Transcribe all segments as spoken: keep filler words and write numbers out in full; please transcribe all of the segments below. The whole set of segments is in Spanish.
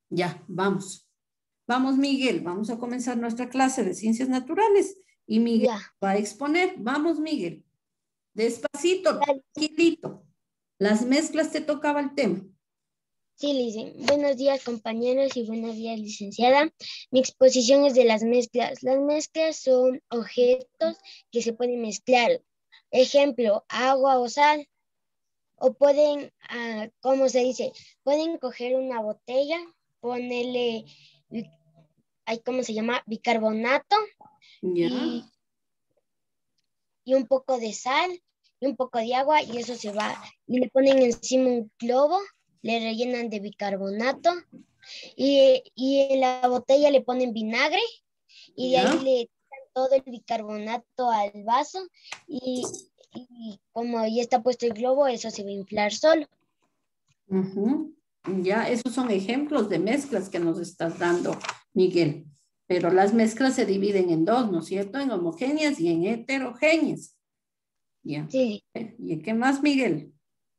Ya, vamos. Vamos, Miguel, vamos a comenzar nuestra clase de ciencias naturales y Miguel Ya. va a exponer. Vamos, Miguel. Despacito, Dale. tranquilito. Las mezclas te tocaba el tema. Sí, Lice. Buenos días, compañeros, y buenos días, licenciada. Mi exposición es de las mezclas. Las mezclas son objetos que se pueden mezclar. Ejemplo, agua o sal. O pueden, ah, ¿cómo se dice? Pueden coger una botella, ponerle, bi- ay, ¿cómo se llama? Bicarbonato Ya. y, y un poco de sal y un poco de agua y eso se va. Y le ponen encima un globo, le rellenan de bicarbonato y, y en la botella le ponen vinagre y de Ya. ahí le tiran todo el bicarbonato al vaso y, y como ya está puesto el globo, eso se va a inflar solo. Ujú. Ya, esos son ejemplos de mezclas que nos estás dando, Miguel. Pero las mezclas se dividen en dos, ¿no es cierto? En homogéneas y en heterogéneas. Ya. Sí, ¿Y qué más, Miguel?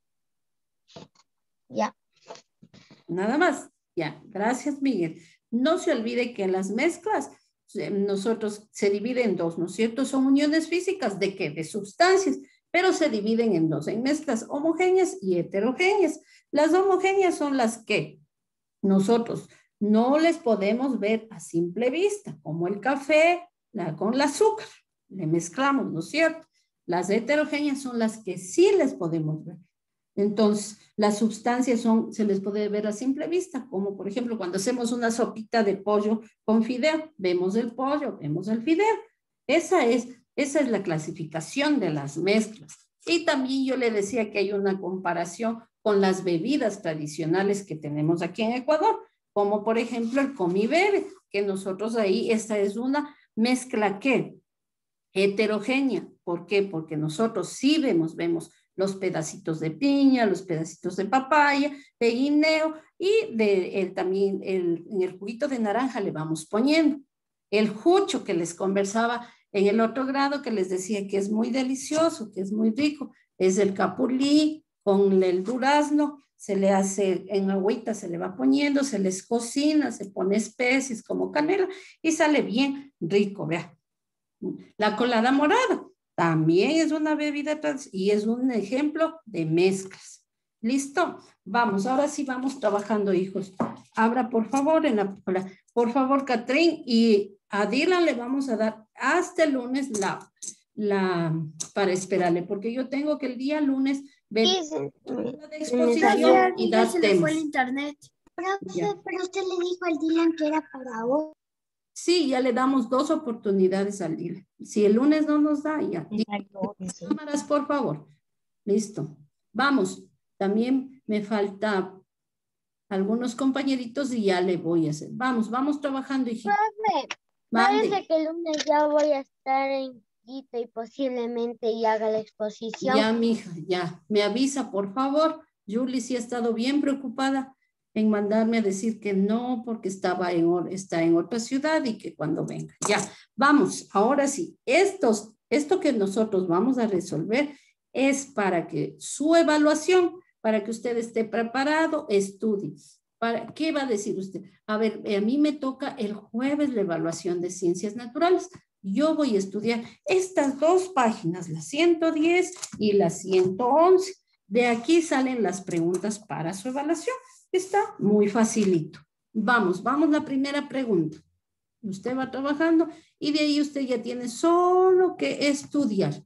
ya. Nada más. Ya, gracias, Miguel. No se olvide que las mezclas, eh, nosotros se dividen en dos, ¿no es cierto? Son uniones físicas de qué? De sustancias, pero se dividen en dos, en mezclas homogéneas y heterogéneas. Las homogéneas son las que nosotros no les podemos ver a simple vista, como el café la, con el azúcar. Le mezclamos, ¿no es cierto? Las heterogéneas son las que sí les podemos ver. Entonces, las sustancias son, se les puede ver a simple vista, como por ejemplo cuando hacemos una sopita de pollo con fideo, vemos el pollo, vemos el fideo. Esa es, esa es la clasificación de las mezclas. Y también yo le decía que hay una comparación con las bebidas tradicionales que tenemos aquí en Ecuador, como por ejemplo el comi bebe, que nosotros ahí, esta es una mezcla que heterogénea. ¿Por qué? Porque nosotros sí vemos, vemos los pedacitos de piña, los pedacitos de papaya, de guineo y de, el, también el, en el juguito de naranja le vamos poniendo. El jucho que les conversaba en el otro grado, que les decía que es muy delicioso, que es muy rico, es el capulí con el durazno, se le hace en agüita, se le va poniendo, se les cocina, se pone especies como canela y sale bien rico, vea. La colada morada también es una bebida trans y es un ejemplo de mezclas. ¿Listo? Vamos, ahora sí vamos trabajando, hijos. Abra, por favor, en la, por favor, Catrín, y a Dylan le vamos a dar hasta el lunes la, la, para esperarle, porque yo tengo que el día lunes ver Sí, se, la de se me salió. exposición y dar se le temas. fue el internet. Ya. Pero usted le dijo al Dylan que era para hoy. Sí, ya le damos dos oportunidades al día. Si el lunes no nos da, ya. Cámaras, por favor. Listo. Vamos. También me falta algunos compañeritos y ya le voy a hacer. Vamos, vamos trabajando, hijita. Profe, parece que el lunes ya voy a estar en Quito y posiblemente ya haga la exposición. Ya, mija, ya. Me avisa, por favor. Julie sí ha estado bien preocupada en mandarme a decir que no, porque estaba en, está en otra ciudad y que cuando venga. Ya, vamos, ahora sí. Estos, esto que nosotros vamos a resolver es para que su evaluación, para que usted esté preparado, estudie. ¿Para qué va a decir usted? A ver, a mí me toca el jueves la evaluación de ciencias naturales. Yo voy a estudiar estas dos páginas, la ciento diez y la ciento once. De aquí salen las preguntas para su evaluación. Está muy facilito. Vamos, vamos la primera pregunta. Usted va trabajando y de ahí usted ya tiene solo que estudiar.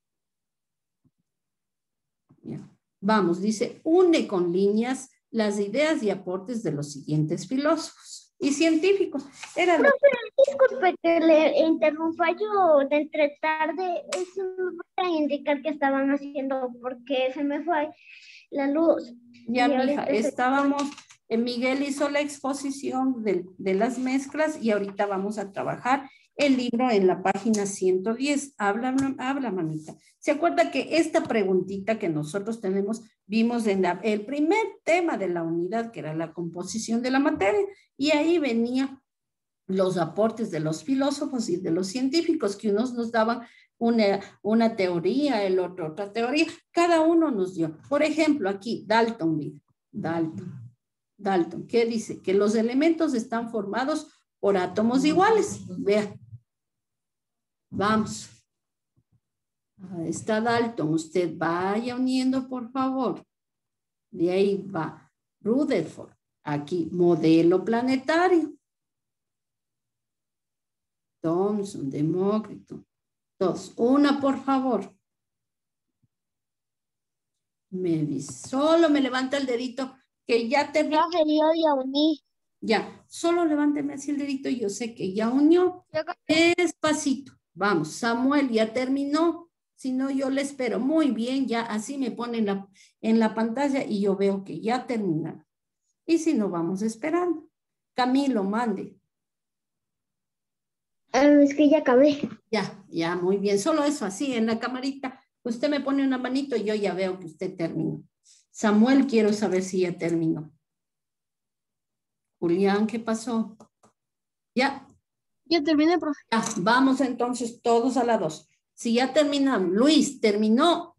Ya. Vamos, dice, une con líneas las ideas y aportes de los siguientes filósofos y científicos. Era lo... Disculpe que le interrumpa, yo de entre tarde, eso me va a indicar que estaban haciendo porque se me fue la luz. Ya, y mija, ahorita se- estábamos, eh, Miguel hizo la exposición de, de las mezclas y ahorita vamos a trabajar el libro en la página ciento diez. Habla, habla, mamita. ¿Se acuerda que esta preguntita que nosotros tenemos, vimos en la, el primer tema de la unidad, que era la composición de la materia, y ahí venía los aportes de los filósofos y de los científicos, que unos nos daban una, una teoría, el otro otra teoría, cada uno nos dio. Por ejemplo, aquí, Dalton, Dalton. Dalton, ¿qué dice? Que los elementos están formados por átomos iguales. Vea. Vamos. Ahí está Dalton. Usted vaya uniendo, por favor. De ahí va Rutherford. Aquí, modelo planetario. Thomson, Demócrito. Dos. Una, por favor. Me dice, solo me levanta el dedito que ya terminó. Yo ya uní. Ya, solo levánteme así el dedito y yo sé que ya unió. Despacito. Vamos, Samuel, ya terminó. Si no, yo le espero. Muy bien, ya así me pone en la, en la pantalla y yo veo que ya terminaron. Y si no, vamos esperando. Camilo, mande. Ah, es que ya acabé. Ya, ya, muy bien. Solo eso, así, en la camarita. Usted me pone una manito y yo ya veo que usted terminó. Samuel, quiero saber si ya terminó. Julián, ¿qué pasó? Ya. Yo terminé, profe. Ya, vamos entonces todos a la dos. Si ya terminamos. Luis, ¿terminó?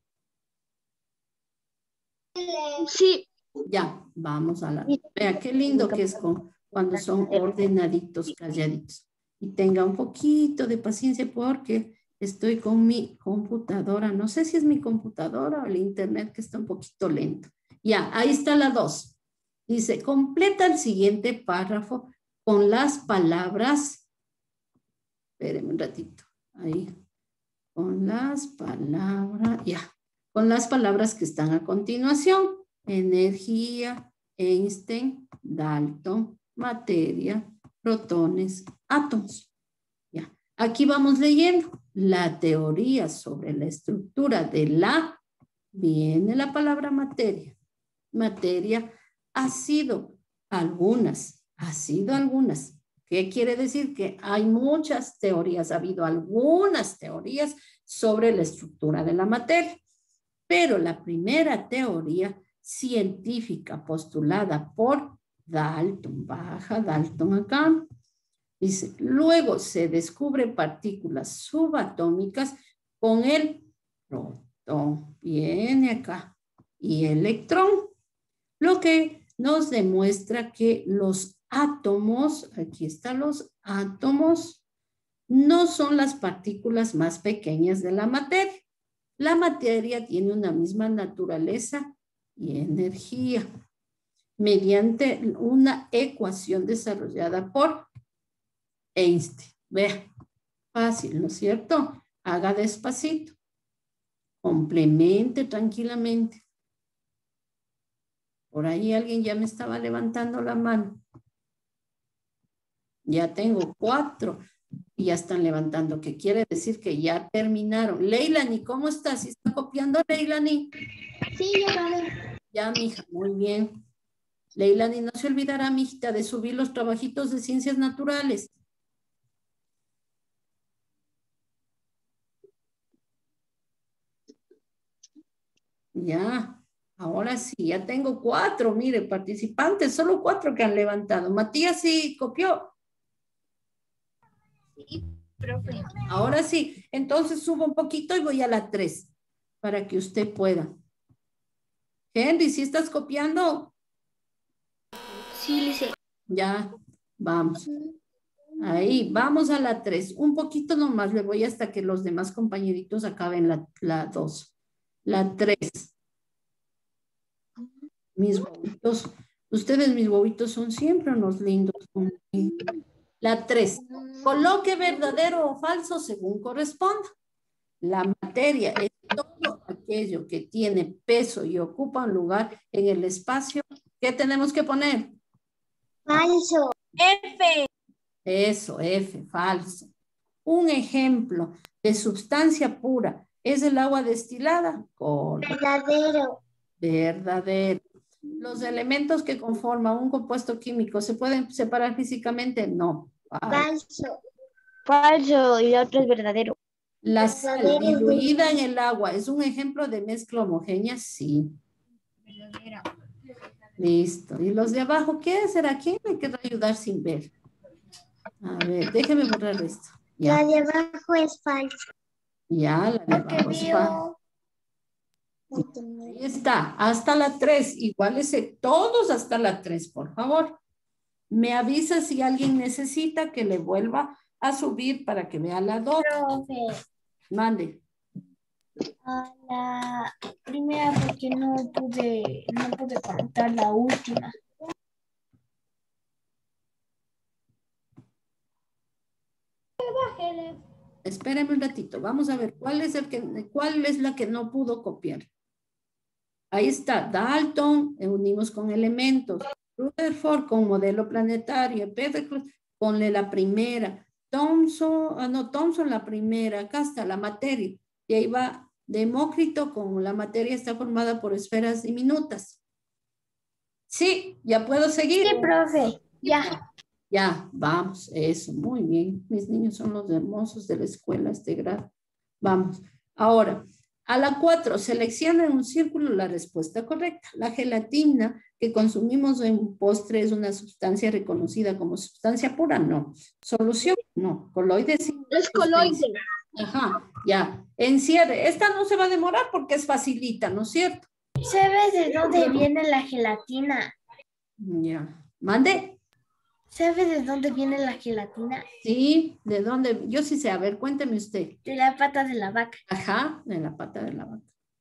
Sí. Ya, vamos a la dos. Vea, qué lindo que es con, cuando son ordenaditos, calladitos. Y tenga un poquito de paciencia porque estoy con mi computadora. No sé si es mi computadora o el internet que está un poquito lento. Ya, ahí está la dos. Dice, completa el siguiente párrafo con las palabras. Espérenme un ratito. Ahí. Con las palabras, ya. Con las palabras que están a continuación. Energía, Einstein, Dalton, materia, protones, átomos. Ya. Aquí vamos leyendo. La teoría sobre la estructura de la, viene la palabra materia. Materia ha sido algunas, ha sido algunas. ¿Qué quiere decir? Que hay muchas teorías, ha habido algunas teorías sobre la estructura de la materia. Pero la primera teoría científica postulada por Dalton, baja Dalton acá, dice, luego se descubren partículas subatómicas con el protón, viene acá, y electrón, lo que nos demuestra que los átomos, aquí están los átomos, no son las partículas más pequeñas de la materia. La materia tiene una misma naturaleza y energía mediante una ecuación desarrollada por Einstein. Vea, fácil, ¿no es cierto? Haga despacito. Complemente tranquilamente. Por ahí alguien ya me estaba levantando la mano. Ya tengo cuatro y ya están levantando, que quiere decir que ya terminaron. Leilani, ¿cómo estás? ¿Sí está copiando, Leilani? Sí, ya acabé. Ya, mija, muy bien. Leilani, no se olvidará, mijita, de subir los trabajitos de ciencias naturales. Ya, ahora sí, ya tengo cuatro, mire, participantes, solo cuatro que han levantado. Matías sí copió. Sí, profe. Ahora sí, entonces subo un poquito y voy a la tres para que usted pueda. Henry, ¿sí estás copiando? Sí, Lice. Ya, vamos. Ahí, vamos a la tres. Un poquito nomás, le voy hasta que los demás compañeritos acaben la, la dos. La tres. Mis bobitos. Ustedes, mis bobitos, son siempre unos lindos. La tres. Coloque verdadero o falso según corresponda. La materia es todo aquello que tiene peso y ocupa un lugar en el espacio. ¿Qué tenemos que poner? Falso. F. Eso, F, falso. Un ejemplo de sustancia pura es el agua destilada. Correcto. Verdadero. Verdadero. Los elementos que conforman un compuesto químico ¿se pueden separar físicamente? No. Falso. Falso y el otro es verdadero. La sal diluida en el agua es un ejemplo de mezcla homogénea, sí. Verdadera. Listo. ¿Y los de abajo qué será? ¿Quién me querrá ayudar sin ver? A ver, déjeme borrar esto. Ya. La de abajo es falso. Ya, la de abajo es falso. Ahí está, hasta la tres. Igualese todos hasta la tres, por favor. Me avisa si alguien necesita que le vuelva a subir para que vea la dos. Profe, Mande. a la primera porque no pude, no pude contar la última. Espéreme un ratito. Vamos a ver cuál es, el que, cuál es la que no pudo copiar. Ahí está. Dalton, eh, unimos con elementos. Rutherford con modelo planetario. Pethercross, ponle la primera. Thomson, ah, no, Thomson la primera. Acá está la materia. Y ahí va Demócrito con la materia está formada por esferas diminutas. Sí, ya puedo seguir. Sí, profe, ya. Ya, vamos, eso, muy bien. Mis niños son los hermosos de la escuela, este grado. Vamos. Ahora, a la cuatro, selecciona en un círculo la respuesta correcta. La gelatina que consumimos en postre es una sustancia reconocida como sustancia pura, no. Solución, no. Coloide, sí. Es coloide. Ajá, ya. Encierre. Esta no se va a demorar porque es facilita, ¿no es cierto? ¿Sabes de dónde viene la gelatina? Ya. Mande. ¿Sabes de dónde viene la gelatina? Sí, ¿de dónde? Yo sí sé. A ver, cuénteme usted. De la pata de la vaca. Ajá, de la pata de la vaca.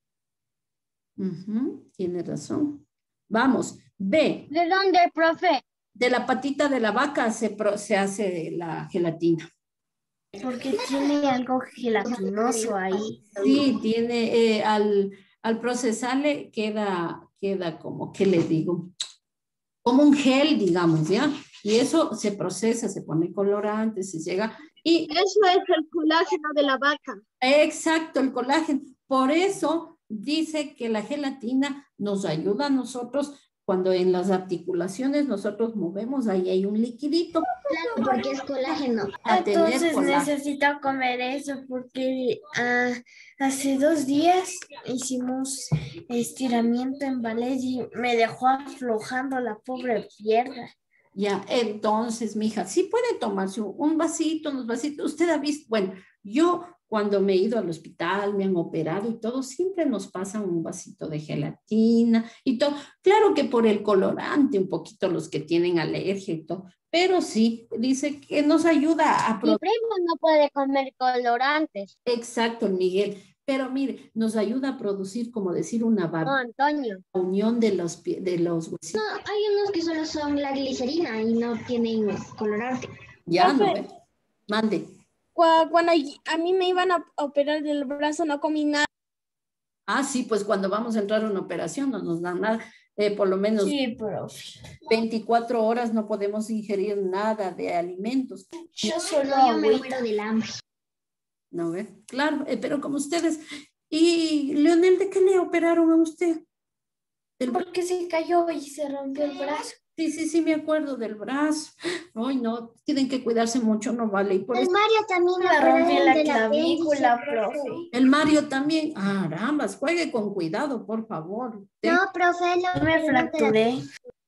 Uh-huh, tiene razón. Vamos, B. ¿De dónde, profe? De la patita de la vaca se, pro, se hace la gelatina. Porque tiene algo gelatinoso ahí. Sí, tiene, eh, al, al procesarle queda, queda como, ¿qué le digo? Como un gel, digamos, ¿ya? Y eso se procesa, se pone colorante, se llega y... Eso es el colágeno de la vaca. Exacto, el colágeno. Por eso dice que la gelatina nos ayuda a nosotros cuando en las articulaciones nosotros movemos, ahí hay un liquidito. Claro, porque es colágeno. A tener Entonces colágeno. necesito comer eso porque ah, hace dos días hicimos estiramiento en ballet y me dejó aflojando la pobre pierna. Ya, entonces, mija, sí puede tomarse un, un vasito, unos vasitos. Usted ha visto, bueno, yo cuando me he ido al hospital, me han operado y todo, siempre nos pasan un vasito de gelatina y todo. Claro que por el colorante, un poquito los que tienen alergia y todo, pero sí, dice que nos ayuda a... Mi primo no puede comer colorantes. Exacto, Miguel. Pero mire, nos ayuda a producir, como decir, una No, Antonio. unión de los, de los huesitos. No, hay unos que solo son la glicerina y no tienen colorante. Ya, ¿no ve? Mande. Cuando a mí me iban a operar del brazo, no comí nada. Ah, sí, pues cuando vamos a entrar a una operación no nos dan nada. Eh, por lo menos Sí, profe. veinticuatro horas no podemos ingerir nada de alimentos. Yo solo Yo me muero del hambre. ¿No ve? Claro, eh, pero como ustedes. Y Leonel, ¿de qué le operaron a usted? Del... Porque se cayó y se rompió el brazo. Sí, sí, sí, me acuerdo del brazo. Ay, no, tienen que cuidarse mucho, no vale. Y por El eso... Mario también Me rompí la clavícula, profe. El Mario también. Ah, carambas, juegue con cuidado, por favor. No, profe, no me fracturé.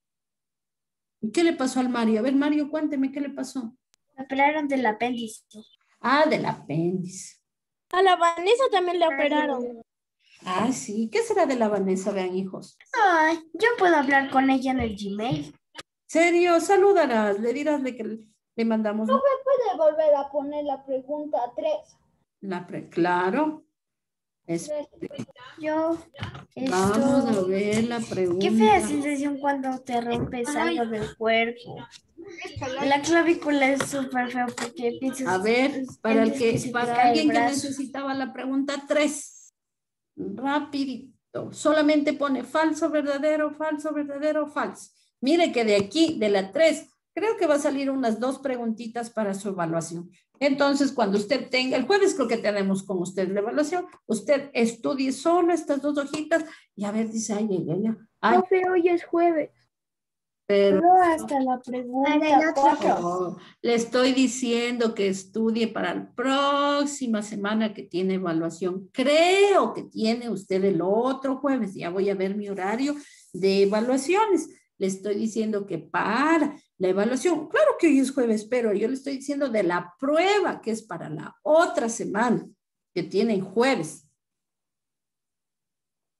¿Qué le pasó al Mario? A ver, Mario, cuénteme, ¿qué le pasó? Me operaron del apéndice. Ah, del apéndice. A la Vanessa también le operaron. Ah, sí. ¿Qué será de la Vanessa? Vean, hijos. Ay, yo puedo hablar con ella en el Gmail. ¿Serio? Saludarás, le dirás de que le, le mandamos... ¿No me puede volver a poner la pregunta tres? La pre... Claro. Es... Yo esto... Vamos a ver la pregunta. Qué fea sensación cuando te rompes algo del cuerpo. La clavícula es súper feo porque piensas... A ver, para, el que, que para alguien que necesitaba la pregunta tres. Rapidito. Solamente pone falso, verdadero, falso, verdadero, falso. Mire que de aquí, de la tres, creo que va a salir unas dos preguntitas para su evaluación. Entonces, cuando usted tenga, el jueves creo que tenemos con usted la evaluación, usted estudie solo estas dos hojitas y a ver, dice, ay, ay, ay, ay. Profe, hoy es jueves. Pero no hasta la pregunta cuatro. Oh, le estoy diciendo que estudie para la próxima semana que tiene evaluación. Creo que tiene usted el otro jueves. Ya voy a ver mi horario de evaluaciones. Le estoy diciendo que para la evaluación, claro que hoy es jueves, pero yo le estoy diciendo de la prueba que es para la otra semana que tienen jueves.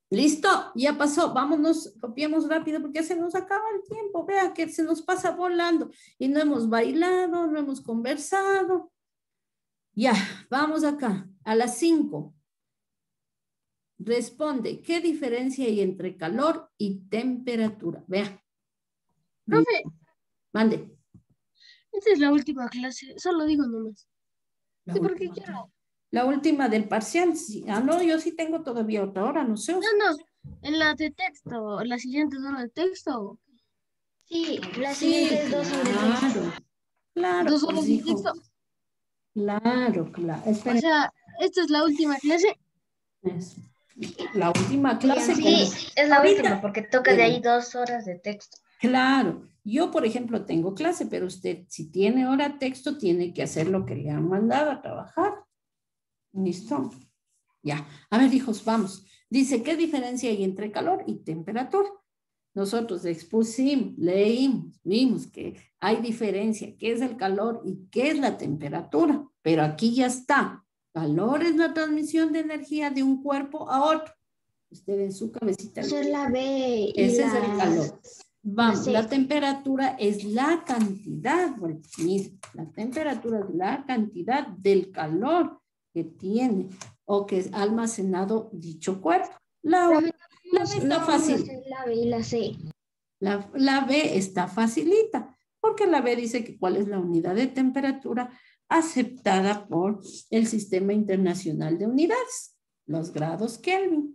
Listo, ya pasó. Vámonos, copiemos rápido porque ya se nos acaba el tiempo. Vea que se nos pasa volando y no hemos bailado, no hemos conversado. Ya, vamos acá, a las cinco. Responde, ¿qué diferencia hay entre calor y temperatura? Vea. Profe, Mande. esta es la última clase, solo digo nomás. La Sí, porque última, quiero. la última del parcial. Sí. Ah, no, yo sí tengo todavía otra hora, no sé. No, no, en la de texto, en la siguiente hora de texto. Sí, las Sí, siguientes dos son de texto. claro. Claro, Dos pues, horas de hijo. texto. Claro, claro. O Esperen. sea, esta es la última clase. Es la última clase que Sí, nos- es la ahorita- última porque toca de ahí dos horas de texto. Claro, yo por ejemplo tengo clase, pero usted si tiene hora texto tiene que hacer lo que le han mandado a trabajar. ¿Listo? Ya. A ver, hijos, vamos. Dice, ¿qué diferencia hay entre calor y temperatura? Nosotros expusimos, leímos, vimos que hay diferencia, qué es el calor y qué es la temperatura. Pero aquí ya está. Calor es la transmisión de energía de un cuerpo a otro. Usted en su cabecita. Esa es la B y Ese la, es el calor. Vamos, C. la temperatura es la cantidad, bueno, mire, la temperatura es la cantidad del calor que tiene o que es almacenado dicho cuerpo. La, la B está fácil. La B y la C. La, la B está facilita, porque la B dice que cuál es la unidad de temperatura aceptada por el Sistema Internacional de Unidades, los grados Kelvin.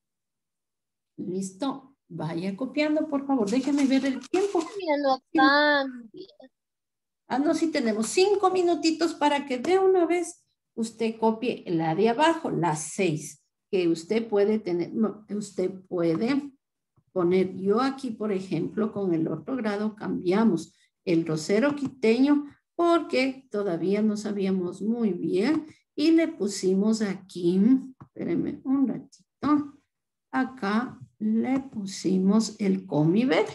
Listo. Vaya copiando, por favor. Déjenme ver el tiempo. Mira, no cambia. Ah, no, sí tenemos cinco minutitos para que de una vez usted copie la de abajo, las seis, que usted puede tener, no, usted puede poner, yo aquí, por ejemplo, con el otro grado cambiamos el rosero quiteño porque todavía no sabíamos muy bien y le pusimos aquí, espérenme un ratito, acá le pusimos el comi bebé.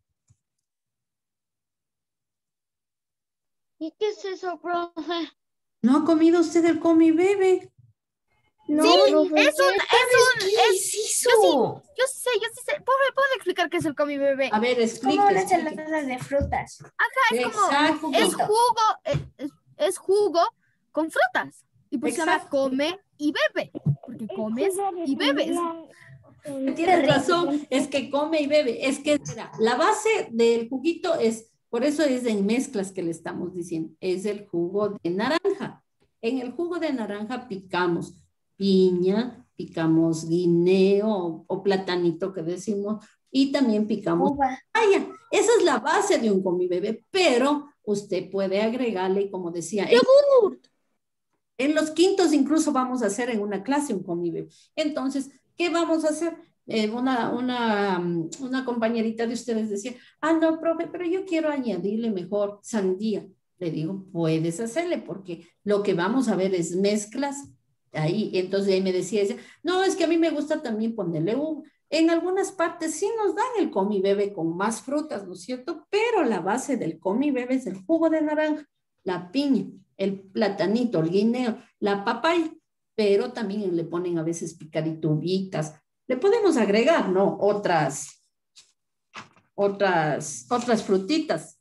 ¿Y qué es eso, profe? ¿No ha comido usted el comi bebé? No, Sí, profe, es un, es un, es, hizo? yo sí, yo sí sé, yo sí sé. ¿Puedo, puedo explicar qué es el comi bebé? A ver, explique. Como una explique. ensalada de frutas. Es como, Exacto. es jugo, es, es- es jugo con frutas. Y pues se llama Exacto. come y bebe. Porque comes y bebes. Tienes razón, es que come y bebe. Es que mira, la base del juguito es, por eso es en mezclas que le estamos diciendo, es el jugo de naranja. En el jugo de naranja picamos piña, picamos guineo o platanito que decimos, y también picamos Uva. papaya. Esa es la base de un comi bebé, pero usted puede agregarle, como decía, en, en los quintos incluso vamos a hacer en una clase un comi bebé. Entonces, ¿qué vamos a hacer? Eh, una, una, una compañerita de ustedes decía, ah, no, profe, pero yo quiero añadirle mejor sandía. Le digo, puedes hacerle, porque lo que vamos a ver es mezclas ahí. Entonces ahí me decía ella, no, es que a mí me gusta también ponerle uva. En algunas partes sí nos dan el comi bebé con más frutas, ¿no es cierto? Pero la base del comi bebé es el jugo de naranja, la piña, el platanito, el guineo, la papaya, pero también le ponen a veces picaditubitas. Le podemos agregar, ¿no? Otras, otras, otras frutitas.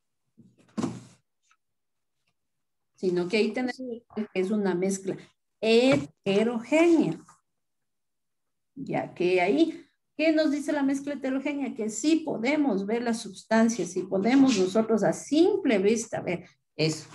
Sino que ahí tenemos que es una mezcla heterogénea. Ya que ahí, ¿qué nos dice la mezcla heterogénea? Que sí podemos ver las sustancias, sí podemos nosotros a simple vista ver eso.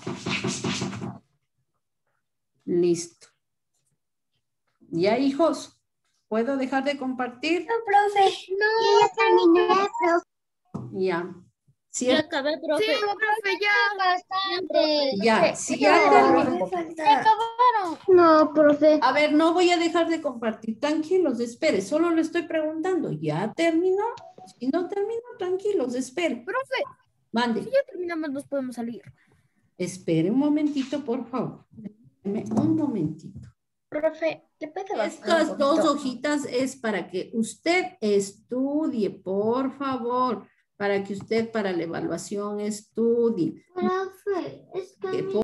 Listo. Ya, hijos, ¿puedo dejar de compartir? No, profe. No, ya terminé, profe. Ya. Ya ¿Cierto? acabé, profe. Sí, profe, ya. Bastante. Ya, si ya No, terminé. me falta. No, profe. A ver, no voy a dejar de compartir. Tranquilos, espere. Solo le estoy preguntando. ¿Ya terminó? Si no terminó, tranquilos, espere. Profe, Mande. si ya terminamos, nos podemos salir. Espere un momentito, por favor. Espéreme un momentito. Profe, ¿le puede bajar un Estas dos poquito? hojitas es para que usted estudie, por favor. Para que usted para la evaluación estudie. Profe, es que Que mi